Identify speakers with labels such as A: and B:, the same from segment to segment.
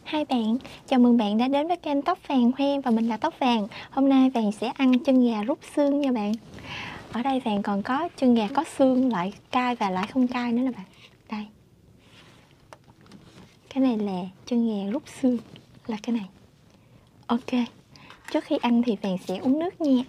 A: Hai bạn, chào mừng bạn đã đến với kênh Tóc Vàng Khoe và mình là Tóc Vàng. Hôm nay Vàng sẽ ăn chân gà rút xương nha bạn. Ở đây Vàng còn có chân gà có xương, loại cay và loại không cay nữa nè bạn. Đây. Cái này là chân gà rút xương, là cái này. Ok, trước khi ăn thì Vàng sẽ uống nước nha.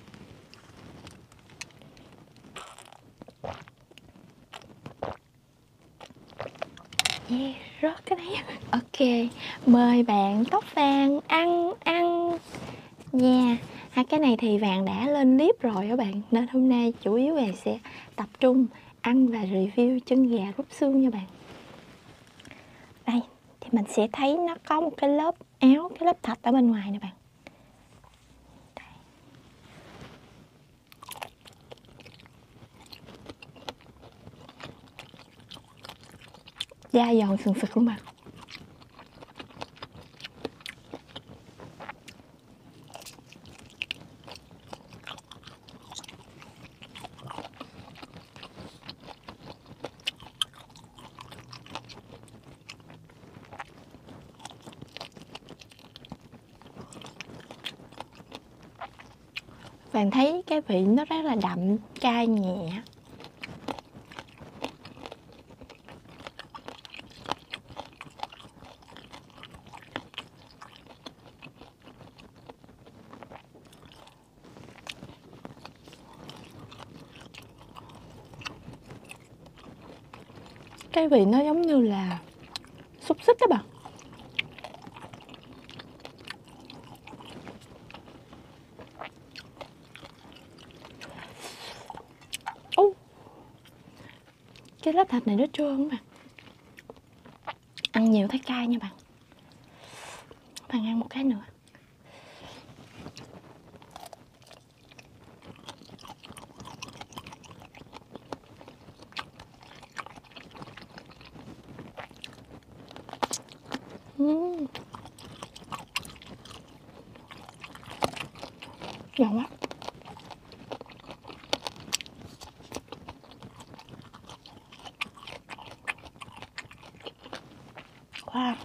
A: Yeah, rớt cái này. Ok, mời bạn Tóc Vàng ăn nha. Hai cái này thì Vàng đã lên clip rồi các bạn, nên hôm nay chủ yếu Vàng sẽ tập trung ăn và review chân gà rút xương nha bạn. Đây thì mình sẽ thấy nó có một cái lớp áo, cái lớp thịt ở bên ngoài nè bạn. Da giòn sừng sực luôn bạn. Bạn thấy cái vị nó rất là đậm, cay nhẹ. Cái vị nó giống như là xúc xích đó bạn. Cái lớp thịt này nó trơn mà. Ăn nhiều thấy cay nha bạn. Bạn ăn một cái nữa. Ngon quá. Wow.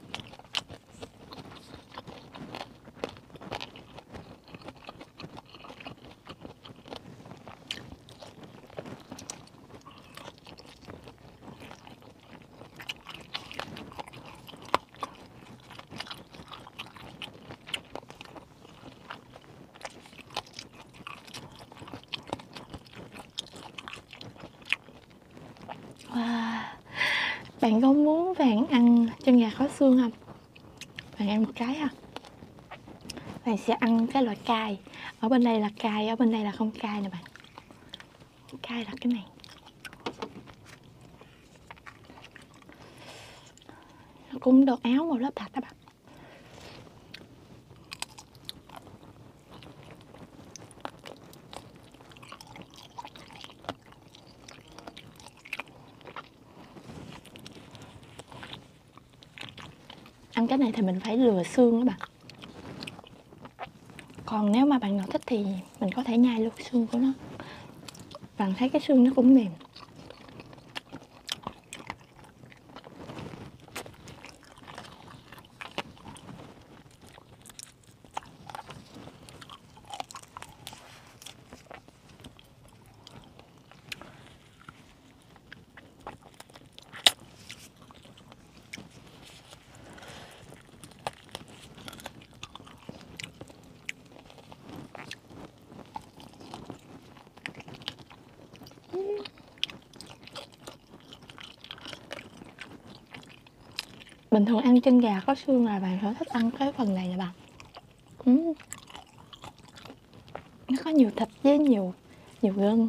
A: Wow. Bạn có muốn Vàng ăn chân gà có xương không? Vàng ăn một cái ha. Vàng sẽ ăn cái loại cay. Ở bên đây là cay, ở bên đây là không cay nè bạn. Cay là cái này. Nó cũng được áo một lớp thịt đó bạn. Ăn cái này thì mình phải lừa xương đó bạn. Còn nếu mà bạn nào thích thì mình có thể nhai luôn xương của nó. Bạn thấy cái xương nó cũng mềm. Bình thường ăn chân gà có xương là bạn sẽ thích ăn cái phần này nè bạn. Nó có nhiều thịt với nhiều gân.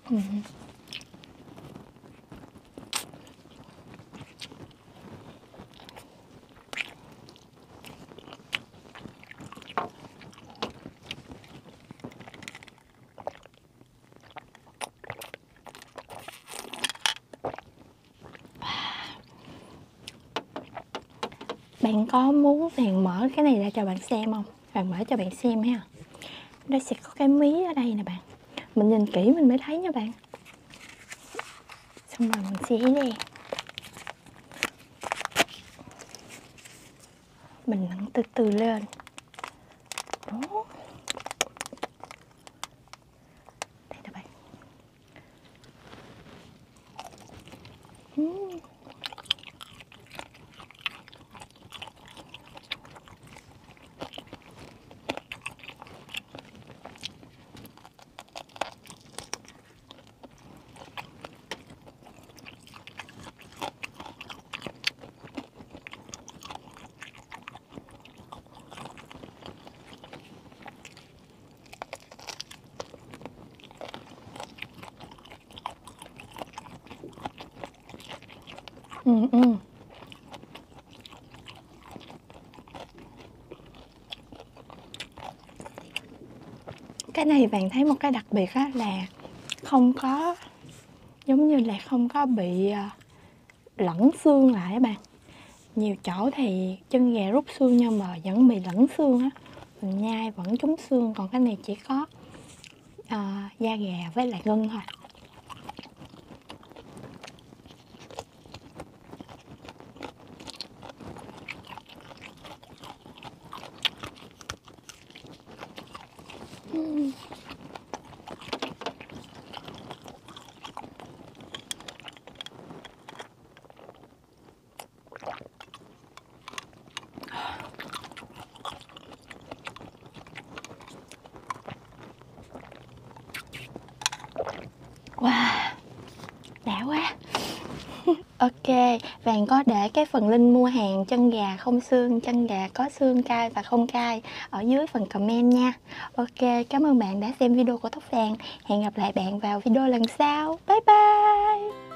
A: Bạn có muốn Vàng mở cái này ra cho bạn xem không? Vàng mở cho bạn xem ha. Đây sẽ có cái mí ở đây nè bạn. Mình nhìn kỹ mình mới thấy nha bạn. Xong rồi mình xé ra. Mình nặng từ từ lên. Đó. Đây nè bạn. Cái này bạn thấy một cái đặc biệt á là không có, giống như là không có bị lẫn xương lại á bạn. Nhiều chỗ thì chân gà rút xương nhưng mà vẫn bị lẫn xương á, mình nhai vẫn trúng xương, còn cái này chỉ có da gà với lại gân thôi. Wow, đã quá. Ok, Vàng có để cái phần link mua hàng chân gà không xương, chân gà có xương cay và không cay ở dưới phần comment nha. Ok, cảm ơn bạn đã xem video của Tóc Vàng. Hẹn gặp lại bạn vào video lần sau. Bye bye.